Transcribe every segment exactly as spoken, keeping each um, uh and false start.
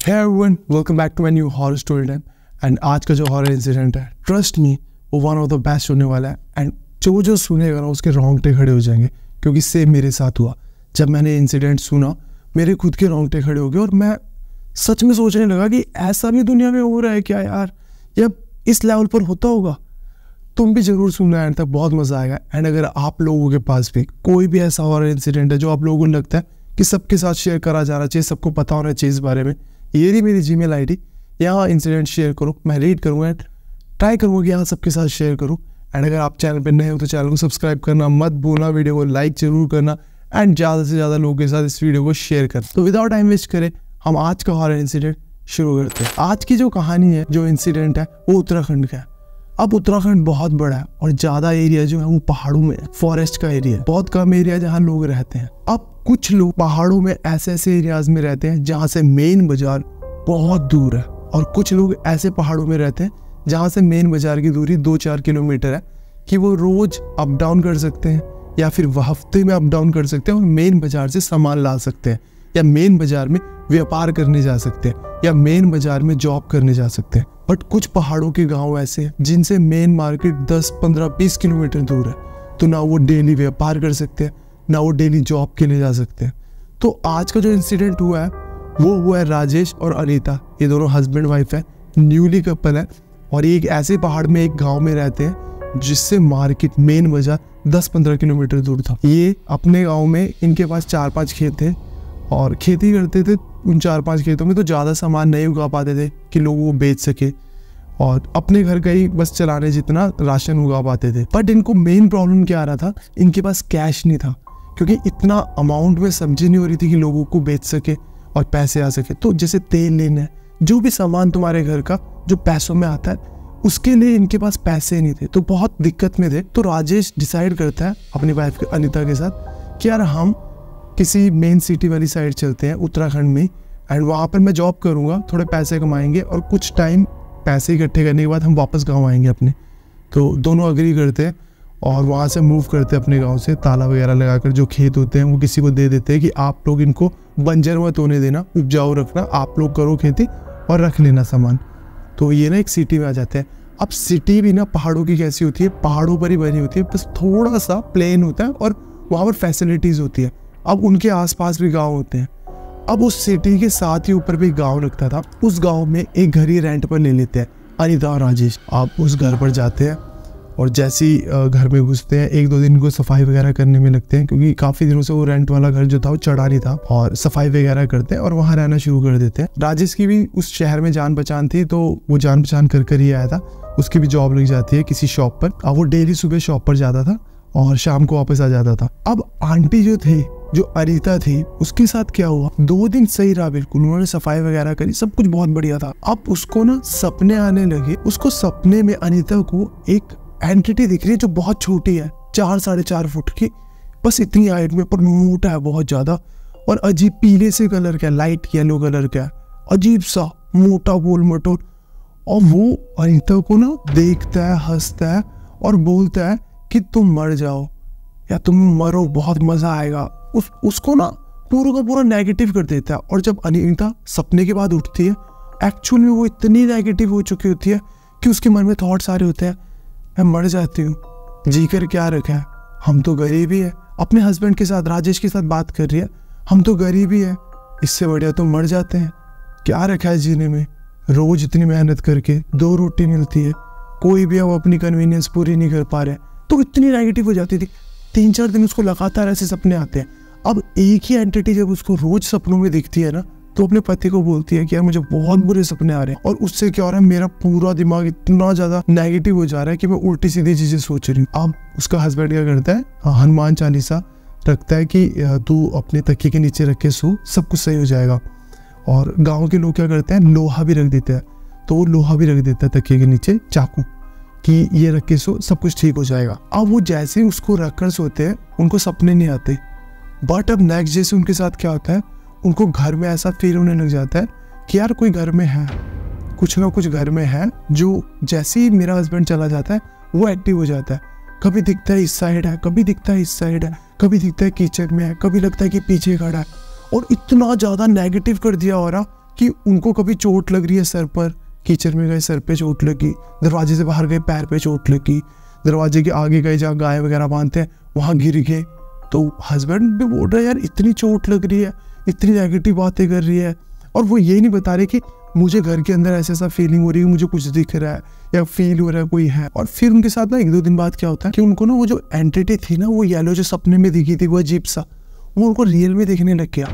Hey everyone, welcome back to my new horror story time. And आज का जो horror incident है, trust me, वो वन ऑफ द बेस्ट होने वाला है. एंड जो जो सुनेगा ना उसके रोंगटे खड़े हो जाएंगे, क्योंकि सेम मेरे साथ हुआ. जब मैंने इंसिडेंट सुना मेरे खुद के रोंगटे खड़े हो गए और मैं सच में सोचने लगा कि ऐसा भी दुनिया में हो रहा है क्या यार, या इस लेवल पर होता होगा. तुम भी जरूर सुनना एंड तक, बहुत मजा आएगा. एंड अगर आप लोगों के पास भी कोई भी ऐसा हॉरर इंसिडेंट है जो आप लोगों को लगता है कि सबके साथ शेयर करा जाना चाहिए, सबको पता होना चाहिए इस बारे में, ये रही मेरी जीमेल आईडी. यहाँ इंसिडेंट शेयर करो, मैं रीड करूँगा एंड ट्राई करूँगा कि यहाँ सबके साथ शेयर करूँ. एंड अगर आप चैनल पर नए हो तो चैनल को सब्सक्राइब करना मत भूलना, वीडियो को लाइक जरूर करना एंड ज़्यादा से ज़्यादा लोगों के साथ इस वीडियो को शेयर करना. तो विदाउट टाइम वेस्ट करें हम आज का हॉरर इंसिडेंट शुरू करते हैं. आज की जो कहानी है, जो इंसिडेंट है, वो उत्तराखंड का है. अब उत्तराखंड बहुत बड़ा है और ज़्यादा एरिया जो है वो पहाड़ों में है, फॉरेस्ट का एरिया है. बहुत कम एरिया जहाँ लोग रहते हैं. अब कुछ लोग पहाड़ों में ऐसे ऐसे एरियाज में रहते हैं जहाँ से मेन बाजार बहुत दूर है, और कुछ लोग ऐसे पहाड़ों में रहते हैं जहाँ से मेन बाजार की दूरी दो चार किलोमीटर है, कि वो रोज अप डाउन कर सकते हैं या फिर वह हफ्ते में अप डाउन कर सकते हैं और मेन बाजार से सामान ला सकते हैं, या मेन बाजार में व्यापार करने जा सकते हैं, या मेन बाजार में जॉब करने जा सकते हैं. बट कुछ पहाड़ों के गांव ऐसे हैं जिनसे मेन मार्केट दस पंद्रह बीस किलोमीटर दूर है, तो ना वो डेली व्यापार कर सकते हैं, ना वो डेली जॉब के लिए जा सकते हैं. तो आज का जो इंसिडेंट हुआ है वो हुआ है राजेश और अनीता. ये दोनों हस्बैंड वाइफ है, न्यूली कपल है, और ये एक ऐसे पहाड़ में एक गांव में रहते हैं जिससे मार्केट मेन बाजार दस पंद्रह किलोमीटर दूर था. ये अपने गांव में, इनके पास चार पांच खेत थे और खेती करते थे. उन चार पांच खेतों में तो ज़्यादा सामान नहीं उगा पाते थे कि लोग वो बेच सके, और अपने घर का ही बस चलाने जितना राशन उगा पाते थे. बट इनको मेन प्रॉब्लम क्या आ रहा था, इनके पास कैश नहीं था, क्योंकि इतना अमाउंट में सब्जी नहीं हो रही थी कि लोगों को बेच सके और पैसे आ सके. तो जैसे तेल लेना है, जो भी सामान तुम्हारे घर का जो पैसों में आता है, उसके लिए इनके पास पैसे नहीं थे, तो बहुत दिक्कत में थे. तो राजेश डिसाइड करता है अपनी वाइफ अनीता के साथ कि यार हम किसी मेन सिटी वाली साइड चलते हैं उत्तराखंड में, एंड वहाँ पर मैं जॉब करूँगा, थोड़े पैसे कमाएंगे और कुछ टाइम पैसे इकट्ठे करने के बाद हम वापस गाँव आएंगे अपने. तो दोनों अग्री करते हैं और वहाँ से मूव करते हैं अपने गाँव से. ताला वगैरह लगाकर जो खेत होते हैं वो किसी को दे देते हैं कि आप लोग इनको बंजर मत होने देना, उपजाऊ रखना, आप लोग करो खेती और रख लेना सामान. तो ये ना एक सिटी में आ जाते हैं. अब सिटी भी ना पहाड़ों की कैसी होती है, पहाड़ों पर ही बनी होती है, बस थोड़ा सा प्लेन होता है और वहाँ पर फैसिलिटीज़ होती है. अब उनके आसपास भी गांव होते हैं. अब उस सिटी के साथ ही ऊपर भी गांव लगता था. उस गांव में एक घर ही रेंट पर ले लेते हैं अनीता और राजेश. आप उस घर पर जाते हैं और जैसे ही घर में घुसते हैं, एक दो दिन को सफाई वगैरह करने में लगते हैं, क्योंकि काफ़ी दिनों से वो रेंट वाला घर जो था वो चढ़ा नहीं था, और सफाई वगैरह करते हैं और वहाँ रहना शुरू कर देते हैं. राजेश की भी उस शहर में जान पहचान थी, तो वो जान पहचान कर कर ही आया था. उसकी भी जॉब लग जाती है किसी शॉप पर. अब वो डेली सुबह शॉप पर जाता था और शाम को वापस आ जाता था. अब आंटी जो थे, जो अनीता थी, उसके साथ क्या हुआ, दो दिन सही रहा बिल्कुल, उन्होंने सफाई वगैरह करी, सब कुछ बहुत बढ़िया था. अब उसको ना सपने आने लगे. उसको सपने में अनीता को एक एंटिटी दिख रही है जो बहुत छोटी है, चार साढ़े चार फुट की, बस इतनी हाइट में, पर मोटा है बहुत ज्यादा, और अजीब पीले से कलर का, लाइट येलो कलर का, अजीब सा मोटा गोल मटोल. और वो अनीता को ना देखता है, हंसता है और बोलता है कि तुम मर जाओ या तुम मरो, बहुत मजा आएगा. उस उसको ना पूरा का पूरा नेगेटिव कर देता है. और जब अनीता सपने के बाद उठती है, एक्चुअल में वो इतनी नेगेटिव हो चुकी होती है कि उसके मन में थॉट्स आ रहे होते हैं, मैं मर जाती हूँ, जी कर क्या रखा है, हम तो गरीब ही है. अपने हस्बैंड के साथ, राजेश के साथ बात कर रही है, हम तो गरीब ही है, इससे बढ़िया तो मर जाते हैं, क्या रखा है जीने में, रोज इतनी मेहनत करके दो रोटी मिलती है, कोई भी अब अपनी कन्वीनियंस पूरी नहीं कर पा रहे. तो इतनी नेगेटिव हो जाती थी. तीन चार दिन उसको लगातार ऐसे सपने आते हैं. अब एक ही एंटिटी जब उसको रोज सपनों में दिखती है ना, तो अपने पति को बोलती है कि यार मुझे बहुत बुरे सपने आ रहे हैं, और उससे क्या हो रहा है, मेरा पूरा दिमाग इतना ज्यादा नेगेटिव हो जा रहा है कि मैं उल्टी सीधी चीजें सोच रही हूँ. अब उसका हस्बैंड क्या करता है, हनुमान चालीसा रखता है कि तू अपने तकिए के नीचे रख के सो, सब कुछ सही हो जाएगा. और गाँव के लोग क्या करते हैं, लोहा भी रख देते हैं. तो वो लोहा भी रख देता है तकिए के नीचे, चाकू, कि ये रख के सो, सब कुछ ठीक हो जाएगा. अब वो जैसे ही उसको रखकर सोते हैं, उनको सपने नहीं आते. बट अब नेक्स्ट डे से उनके साथ क्या होता है, उनको घर में ऐसा फील होने लग जाता है कि यार कोई घर में है, कुछ ना कुछ घर में है. जो जैसे ही मेरा हस्बैंड चला जाता है वो एक्टिव हो जाता है. कभी दिखता है इस साइड है, कभी दिखता है इस साइड है, कभी दिखता है किचन में है, कभी लगता है कि पीछे खड़ा है. और इतना ज़्यादा नेगेटिव कर दिया हो रहा कि उनको कभी चोट लग रही है सर पर, कीचड़ में गए सर पे चोट लगी, दरवाजे से बाहर गए पैर पे चोट लगी, दरवाजे के आगे गए जहाँ गाय वगैरह बांधते हैं वहाँ गिर गए। तो हस्बैंड भी बोल रहे हैं यार इतनी चोट लग रही है, इतनी नेगेटिव बातें कर रही है, और वो ये नहीं बता रहे कि मुझे घर के अंदर ऐसा ऐसा फीलिंग हो रही है, मुझे कुछ दिख रहा है या फील हो रहा है कोई है। और फिर उनके साथ ना एक दो दिन बाद क्या होता है कि उनको ना वो जो एंटिटी थी ना, वो येलो जो सपने में दिखी थी वो अजीब सा, वो उनको रियल में दिखने लग गया।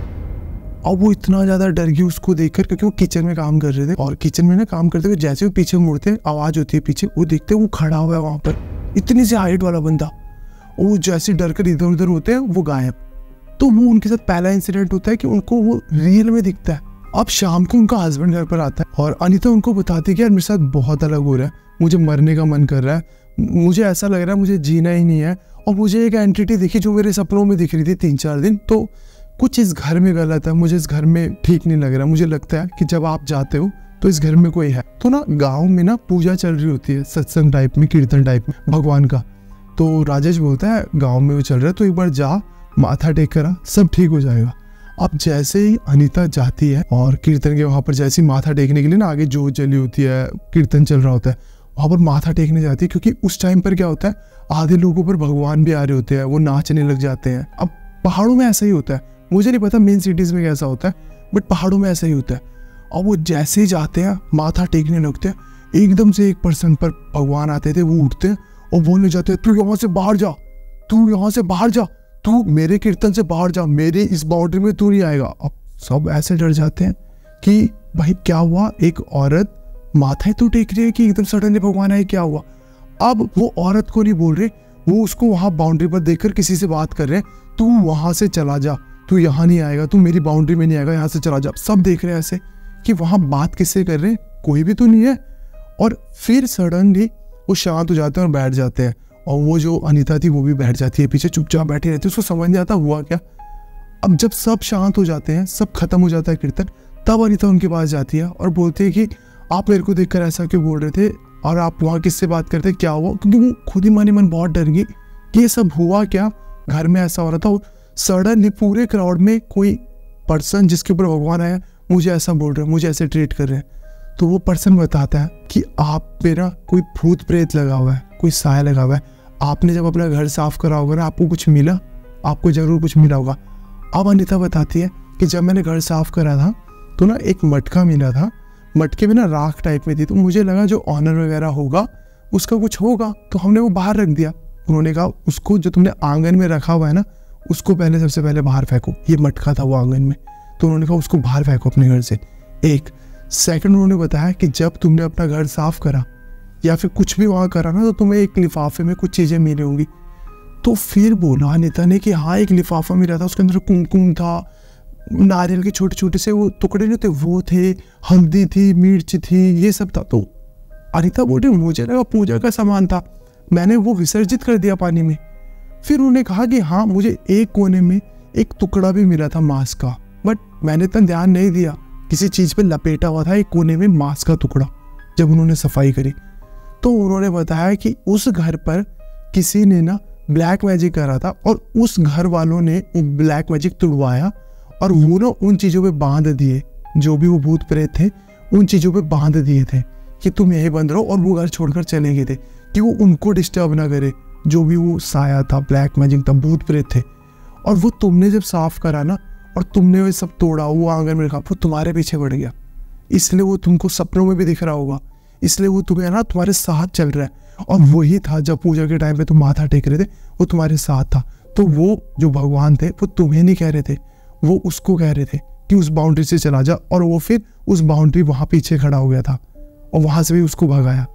और वो इतना ज़्यादा डर गई उसको देखकर, क्योंकि वो किचन में काम कर रहे थे, और किचन में ना काम करते हुए जैसे वो पीछे मुड़ते हैं आवाज़ होती है पीछे, वो देखते हैं वो खड़ा हुआ है वहाँ पर, इतनी सी हाइट वाला बंदा, वो जैसे डर कर इधर उधर होते हैं वो गायब। तो वो उनके साथ पहला इंसिडेंट होता है कि उनको वो रियल में दिखता है। अब शाम को उनका हस्बैंड घर पर आता है और अनीता उनको बताती है कि यार मेरे साथ बहुत अलग हो रहा है, मुझे मरने का मन कर रहा है, मुझे ऐसा लग रहा है मुझे जीना ही नहीं है, और मुझे एक एंटिटी दिखी जो मेरे सपनों में दिख रही थी तीन चार दिन, तो कुछ इस घर में गलत है, मुझे इस घर में ठीक नहीं लग रहा, मुझे लगता है कि जब आप जाते हो तो इस घर में कोई है। तो ना गाँव में ना पूजा चल रही होती है, सत्संग टाइप में, कीर्तन टाइप में भगवान का। तो राजेश बोलता है गाँव में वो चल रहा है तो एक बार जा माथा टेक करा, सब ठीक हो जाएगा। अब जैसे ही अनीता जाती है और कीर्तन के वहाँ पर जैसे ही माथा टेकने के लिए ना आगे जोत जली होती है, कीर्तन चल रहा होता है, वहाँ पर माथा टेकने जाती है, क्योंकि उस टाइम पर क्या होता है आधे लोगों पर भगवान भी आ रहे होते हैं, वो नाचने लग जाते हैं। अब पहाड़ों में ऐसा ही होता है, मुझे नहीं पता मेन सिटीज़ में कैसा होता है, बट पहाड़ों में ऐसा ही होता है। और वो जैसे ही जाते हैं माथा टेकने लगते हैं, एकदम से एक पर्सन पर भगवान आते थे, वो उठते हैं और बोलने जाते हैं तू यहाँ से बाहर जा, तू यहाँ से बाहर जा, तू मेरे कीर्तन से बाहर जा, मेरे इस बाउंड्री में तू नहीं आएगा। अब सब ऐसे डर जाते हैं कि भाई क्या हुआ, एक औरत माथा ही तो टेक रही है कि एकदम सडनली भगवान आए, क्या हुआ। अब वो औरत को नहीं बोल रहे, वो उसको वहाँ बाउंड्री पर देखकर किसी से बात कर रहे हैं, तू वहाँ से चला जा, तू यहाँ नहीं आएगा, तू मेरी बाउंड्री में नहीं आएगा, यहाँ से चला जा। सब देख रहे हैं ऐसे कि वहाँ बात किससे कर रहे हैं, कोई भी तो नहीं है। और फिर सडनली वो शांत हो जाते हैं और बैठ जाते हैं, और वो जो अनीता थी वो भी बैठ जाती है पीछे, चुपचाप बैठी रहती है, उसको समझ नहीं आता हुआ क्या। अब जब सब शांत हो जाते हैं, सब खत्म हो जाता है कीर्तन, तब अनीता उनके पास जाती है और बोलती है कि आप मेरे को देखकर ऐसा क्यों बोल रहे थे, और आप वहाँ किससे बात करते, क्या हुआ। क्योंकि वो खुद ही मन ही मन बहुत डर गई कि ये सब हुआ क्या, घर में ऐसा हो रहा था। सडनली पूरे क्राउड में कोई पर्सन जिसके ऊपर भगवान आया मुझे ऐसा बोल रहे हैं, मुझे ऐसे ट्रीट कर रहे हैं। तो वो पर्सन बताता है कि आप पे ना कोई भूत प्रेत लगा हुआ है, कोई साया लगा हुआ है, आपने जब अपना घर साफ करा होगा ना, आपको कुछ मिला, आपको जरूर कुछ मिला होगा। अब अनीता बताती है कि जब मैंने घर साफ करा था तो ना एक मटका मिला था, मटके में ना राख टाइप में थी, तो मुझे लगा जो ऑनर वगैरह होगा उसका कुछ होगा, तो हमने वो बाहर रख दिया। उन्होंने कहा उसको जो तुमने आंगन में रखा हुआ है ना, उसको पहले सबसे पहले बाहर फेंको। ये मटका था वो आंगन में, तो उन्होंने कहा उसको बाहर फेंको अपने घर से। एक सेकंड उन्होंने बताया कि जब तुमने अपना घर साफ करा या फिर कुछ भी वहाँ करा ना, तो तुम्हें एक लिफाफे में कुछ चीज़ें मिली होंगी। तो फिर बोला अनीता ने कि हाँ एक लिफाफा मिला था, उसके अंदर कुमकुम था, नारियल के छोटे छोटे से वो टुकड़े जो थे वो थे, हल्दी थी, मिर्च थी, ये सब था। तो अनीता बोले मुझे लगा पूजा का सामान था, मैंने वो विसर्जित कर दिया पानी में। फिर उन्होंने कहा कि हाँ मुझे एक कोने में एक टुकड़ा भी मिला था मांस का, बट मैंने इतना ध्यान नहीं दिया, किसी चीज़ पे लपेटा हुआ था एक कोने में मांस का टुकड़ा। जब उन्होंने सफाई करी तो उन्होंने बताया कि उस घर पर किसी ने ना ब्लैक मैजिक करा था, और उस घर वालों ने वो ब्लैक मैजिक तुड़वाया और वो ना उन चीज़ों पे बांध दिए, जो भी वो भूत प्रेत थे उन चीज़ों पे बांध दिए थे कि तुम यहीं बंद रहो, और वो घर छोड़कर चले गए थे कि वो उनको डिस्टर्ब ना करे, जो भी वो साया था, ब्लैक मैजिक था, भूत प्रेत थे। और वो तुमने जब साफ करा ना और तुमने वो सब तोड़ा, वो आंगन में रखा, वो तुम्हारे पीछे बढ़ गया, इसलिए वो तुमको सपनों में भी दिख रहा होगा, इसलिए वो तुम्हें ना तुम्हारे साथ चल रहा है। और वही था जब पूजा के टाइम पे तुम माथा टेक रहे थे, वो तुम्हारे साथ था। तो वो जो भगवान थे वो तुम्हें नहीं कह रहे थे, वो उसको कह रहे थे कि उस बाउंड्री से चला जा, और वो फिर उस बाउंड्री वहाँ पीछे खड़ा हो गया था और वहाँ से भी उसको भगाया।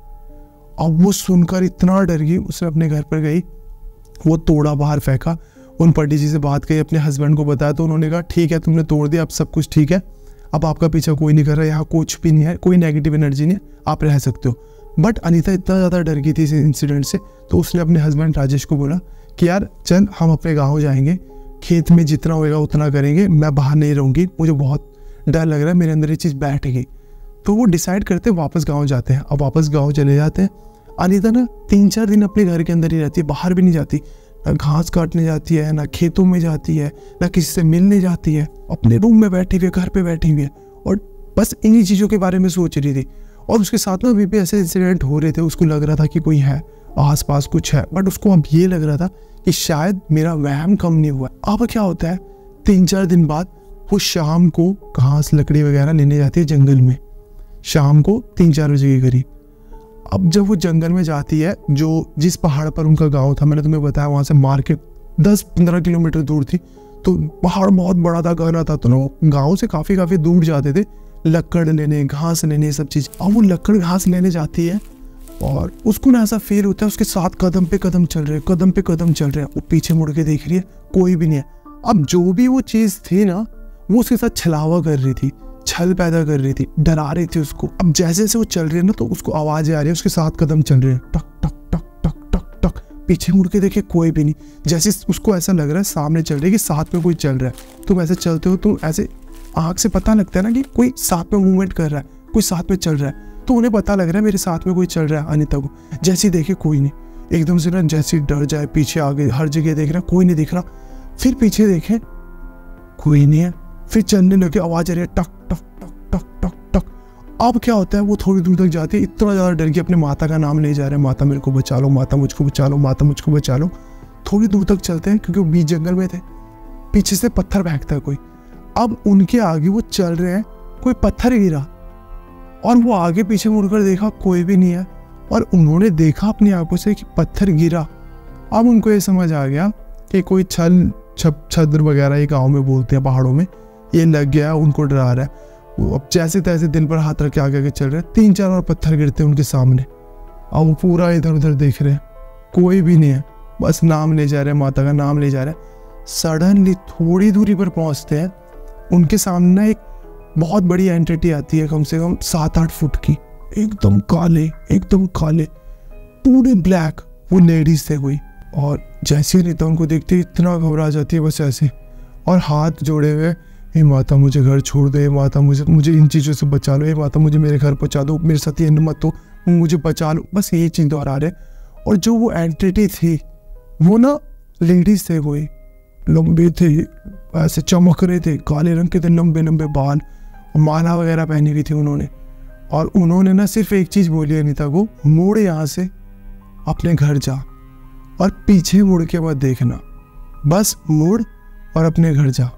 अब वो सुनकर इतना डर गई, उसने अपने घर पर गई, वो तोड़ा बाहर फेंका, उन पंडित जी से बात करी, अपने हस्बैंड को बताया, तो उन्होंने कहा ठीक है तुमने तोड़ दिया, अब सब कुछ ठीक है, अब आपका पीछा कोई नहीं कर रहा, यहाँ कुछ भी नहीं है, कोई नेगेटिव एनर्जी नहीं है, आप रह सकते हो। बट अनीता इतना ज़्यादा डर गई थी इस इंसिडेंट से, तो उसने अपने हस्बैंड राजेश को बोला कि यार चल हम अपने गाँव जाएंगे, खेत में जितना होएगा उतना करेंगे, मैं बाहर नहीं रहूँगी, मुझे बहुत डर लग रहा है, मेरे अंदर ये चीज़ बैठ गई। तो वो डिसाइड करते वापस गाँव जाते हैं। अब वापस गाँव चले जाते हैं। अनीता ना तीन चार दिन अपने घर के अंदर ही रहती है, बाहर भी नहीं जाती, ना घास काटने जाती है, ना खेतों में जाती है, ना किसी से मिलने जाती है, अपने रूम में बैठी हुई है, घर पे बैठी हुई है, और बस इन्हीं चीज़ों के बारे में सोच रही थी। और उसके साथ में अभी भी ऐसे इंसिडेंट हो रहे थे, उसको लग रहा था कि कोई है आसपास, कुछ है, बट उसको अब ये लग रहा था कि शायद मेरा वहम कम नहीं हुआ। अब क्या होता है, तीन चार दिन बाद वो शाम को घास लकड़ी वगैरह लेने जाती है जंगल में, शाम को तीन चार बजे के करीब। अब जब वो जंगल में जाती है, जो जिस पहाड़ पर उनका गांव था, मैंने तुम्हें बताया वहाँ से मार्केट दस पंद्रह किलोमीटर दूर थी, तो पहाड़ बहुत बड़ा था, घना था, तो गाँव से काफ़ी काफ़ी दूर जाते थे लकड़ लेने, घास लेने, सब चीज़। अब वो लकड़ घास लेने जाती है और उसको ना ऐसा फील होता है उसके साथ कदम पे कदम चल रहे हैं, कदम पे कदम चल रहे हैं। वो पीछे मुड़ के देख रही है, कोई भी नहीं है। अब जो भी वो चीज़ थी ना, वो उसके साथ छलावा कर रही थी, छल पैदा कर रही थी, डरा रही थी उसको। अब जैसे जैसे वो चल रही है ना, तो उसको आवाज़ें आ रही है, उसके साथ कदम चल रहे हैं, टक टक टक टक टक टक। पीछे मुड़ के देखे, कोई भी नहीं। जैसे उसको ऐसा लग रहा है सामने चल रही है कि साथ में कोई चल रहा है। तुम ऐसे चलते हो, तुम ऐसे आँख से पता लगता है ना कि कोई साथ में मूवमेंट कर रहा है, कोई साथ में चल रहा है, तो उन्हें पता लग रहा है मेरे साथ में कोई चल रहा है। अनीता को जैसे देखे कोई नहीं, एकदम से ना जैसे डर जाए, पीछे आगे हर जगह देख रहा, कोई नहीं दिख रहा। फिर पीछे देखे, कोई नहीं है। फिर चलने लगे, आवाज आ रही है टक टक टक टक टक टक। अब क्या होता है, वो थोड़ी दूर तक जाती है, इतना ज़्यादा डर के अपने माता का नाम ले जा रहे हैं, माता मेरे को बचा लो, माता मुझको बचा लो, माता मुझको बचा लो। थोड़ी दूर तक चलते हैं क्योंकि वो बीच जंगल में थे, पीछे से पत्थर फेंकता है कोई। अब उनके आगे वो चल रहे हैं, कोई पत्थर गिरा और वो आगे पीछे मुड़कर देखा, कोई भी नहीं है। और उन्होंने देखा अपनी आंखों से कि पत्थर गिरा। अब उनको ये समझ आ गया कि कोई छल छप छद्र वगैरह ये गाँव में बोलते हैं पहाड़ों में, ये लग गया, उनको डरा रहा है। वो अब जैसे तैसे दिल पर हाथ रख के आगे आगे चल रहे हैं, तीन चार और पत्थर गिरते हैं उनके सामने। अब वो पूरा इधर उधर देख रहे हैं, कोई भी नहीं है, बस नाम ले जा रहे हैं, माता का नाम ले जा रहे हैं। सडनली थोड़ी दूरी पर पहुंचते हैं, उनके सामने एक बहुत बड़ी एंटिटी आती है, कम से कम सात आठ फुट की, एकदम काले, एकदम काले, पूरे ब्लैक। वो लेडीज थे कोई। और जैसे अनीता उनको देखते इतना घबरा जाती है, बस ऐसे, और हाथ जोड़े हुए, हे माता मुझे घर छोड़ दे, माता मुझे मुझे इन चीज़ों से बचा लो, हे माता मुझे मेरे घर पहुँचा दो, मेरे साथ ये मत हो, मुझे बचा लो, बस ये चीज़ दोहरा रहे। और जो वो एंटिटी थी, वो ना लेडीज थे कोई, लंबे थे, ऐसे चमक रहे थे, काले रंग के थे, लंबे लंबे बाल, और माला वगैरह पहनी हुई थी उन्होंने। और उन्होंने ना सिर्फ एक चीज़ बोली अनीता को, मुड़ यहाँ से, अपने घर जा और पीछे मुड़ के मत देखना, बस मुड़ और अपने घर जा।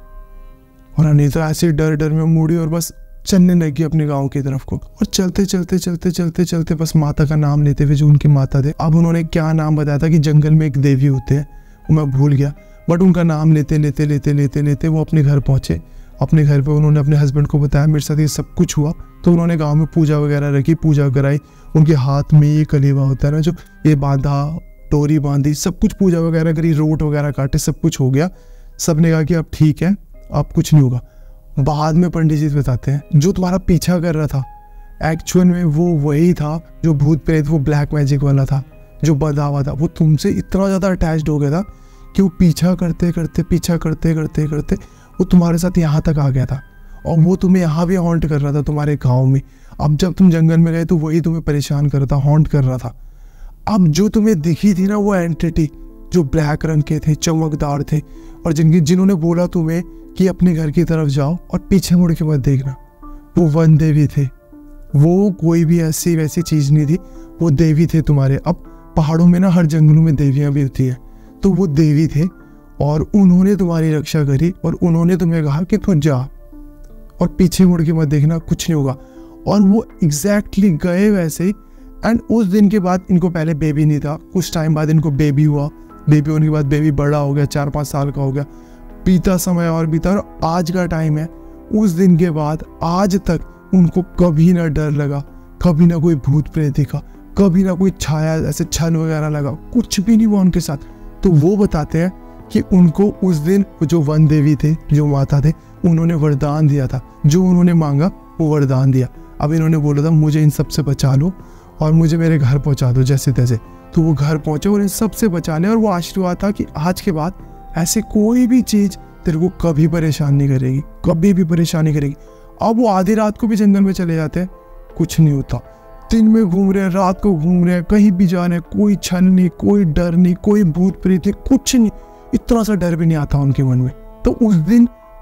और अनीता ऐसे डर डर में मुड़ी और बस चलने लगी अपने गांव की तरफ को। और चलते चलते चलते चलते चलते बस माता का नाम लेते हुए, जो उनकी माता थे, अब उन्होंने क्या नाम बताया था कि जंगल में एक देवी होते हैं, वो मैं भूल गया, बट उनका नाम लेते लेते लेते लेते लेते वो अपने घर पहुंचे। अपने घर पे उन्होंने अपने हस्बैंड को बताया मेरे साथ ये सब कुछ हुआ। तो उन्होंने गांव में पूजा वगैरह रखी, पूजा कराई, उनके हाथ में ये कलेवा होता है ना, जो ये बांधा, टोरी बांधी, सब कुछ पूजा वगैरह करी, रोट वगैरह काटे, सब कुछ हो गया। सब ने कहा कि अब ठीक है, अब कुछ नहीं होगा। बाद में पंडित जी बताते हैं, जो तुम्हारा पीछा कर रहा था एक्चुअल में वो वही था जो भूत प्रेत, वो ब्लैक मैजिक वाला था जो बंधा हुआ था। वो तुमसे इतना ज़्यादा अटैच्ड हो गया था कि वो पीछा करते करते पीछा करते करते करते वो तुम्हारे साथ यहाँ तक आ गया था, और वो तुम्हें यहाँ भी हॉन्ट कर रहा था तुम्हारे गाँव में। अब जब तुम जंगल में गए तो वही तुम्हें परेशान कर रहा था, हॉन्ट कर रहा था। अब जो तुम्हें दिखी थी ना वो एंटिटी, जो ब्लैक रंग के थे, चमकदार थे, और जिनकी जिन्होंने बोला तुम्हें कि अपने घर की तरफ जाओ और पीछे मुड़ के मत देखना, वो वन देवी थे। वो कोई भी ऐसी वैसी चीज़ नहीं थी, वो देवी थे तुम्हारे। अब पहाड़ों में ना हर जंगलों में देवियाँ भी होती है, तो वो देवी थे और उन्होंने तुम्हारी रक्षा करी और उन्होंने तुम्हें कहा कि तू जा और पीछे मुड़ के मत देखना, कुछ नहीं होगा। और वो एग्जैक्टली गए वैसे ही। एंड उस दिन के बाद इनको पहले बेबी नहीं था, कुछ टाइम बाद इनको बेबी हुआ। बेबी होने के बाद बेबी बड़ा हो गया, चार पाँच साल का हो गया, बीता समय और बीता, और आज का टाइम है। उस दिन के बाद आज तक उनको कभी ना डर लगा, कभी ना कोई भूत प्रेत दिखा, कभी ना कोई छाया ऐसे छल वगैरह लगा, कुछ भी नहीं हुआ उनके साथ। तो वो बताते हैं कि उनको उस दिन जो वन देवी थे, जो माता थे, उन्होंने वरदान दिया था, जो उन्होंने मांगा वो वरदान दिया। अब इन्होंने बोला था मुझे इन सब से बचा लो और मुझे मेरे घर पहुंचा दो जैसे तैसे। तो वो घर पहुंचे और इन सब से बचा ले, और वो आशीर्वाद था कि आज के बाद ऐसे कोई भी चीज़ तेरे को कभी परेशान नहीं करेगी, कभी भी परेशान नहीं करेगी। अब वो आधी रात को भी जंगल में चले जाते हैं, कुछ नहीं होता। दिन में घूम रहे हैं, रात को घूम रहे हैं, कहीं भी जा रहे हैं, कोई छल नहीं, कोई डर नहीं, कोई भूत प्रेत नहीं, कुछ नहीं, इतना सा डर भी नहीं आता उनके मन में। तो उस दिन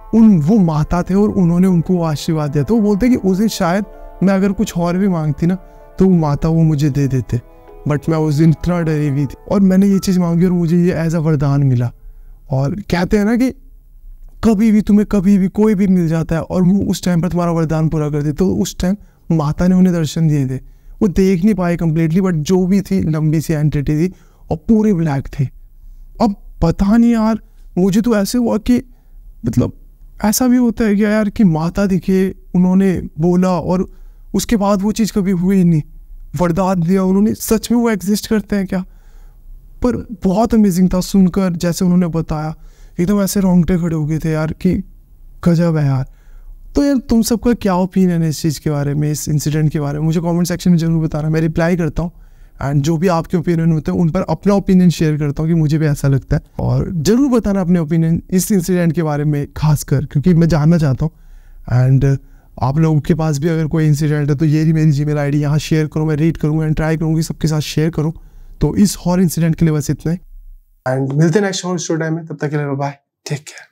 उन वो माता थे और उन्होंने उनको वो आशीर्वाद दिया। तो वो बोलते कि उस दिन शायद मैं अगर कुछ और भी मांगती ना तो वो माता वो मुझे दे देते, बट मैं उस दिन इतना डरी हुई थी और मैंने ये चीज़ मांगी और मुझे ये एज अ वरदान मिला। और कहते हैं ना कि कभी भी तुम्हें कभी भी कोई भी मिल जाता है और वो उस टाइम पर तुम्हारा वरदान पूरा कर दे। तो उस टाइम माता ने उन्हें दर्शन दिए थे, वो देख नहीं पाए कंप्लीटली, बट जो भी थी लंबी सी एंटिटी थी और पूरे ब्लैक थे। अब पता नहीं यार, मुझे तो ऐसे हुआ कि मतलब ऐसा भी होता है क्या यार कि माता दिखे, उन्होंने बोला और उसके बाद वो चीज़ कभी हुई नहीं, वरदान दिया उन्होंने, सच में वो एग्जिस्ट करते हैं क्या? पर बहुत अमेजिंग था सुनकर, जैसे उन्होंने बताया एकदम ऐसे रोंगटे खड़े हो गए थे यार कि गजब है यार। तो यार तुम सबका क्या ओपिनियन है इस चीज़ के बारे में, इस इंसिडेंट के बारे में, मुझे कमेंट सेक्शन में जरूर बताना। मैं रिप्लाई करता हूँ एंड जो भी आपके ओपिनियन होते हैं उन पर अपना ओपिनियन शेयर करता हूँ कि मुझे भी ऐसा लगता है। और ज़रूर बताना अपने ओपिनियन इस इंसिडेंट के बारे में खासकर, क्योंकि मैं जानना चाहता हूँ। एंड आप लोगों के पास भी अगर कोई इंसिडेंट है तो ये ही मेरी जीमेल आईडी यहाँ शेयर करूँ, मैं रीड करूँगा एंड ट्राई करूँगी सबके साथ शेयर करूँ। तो इस हॉरर इंसिडेंट के लिए बस इतना ही एंड मिलते हैं नेक्स्ट हॉरर स्टोरी टाइम में, तब तक के लिए बाय, टेक केयर।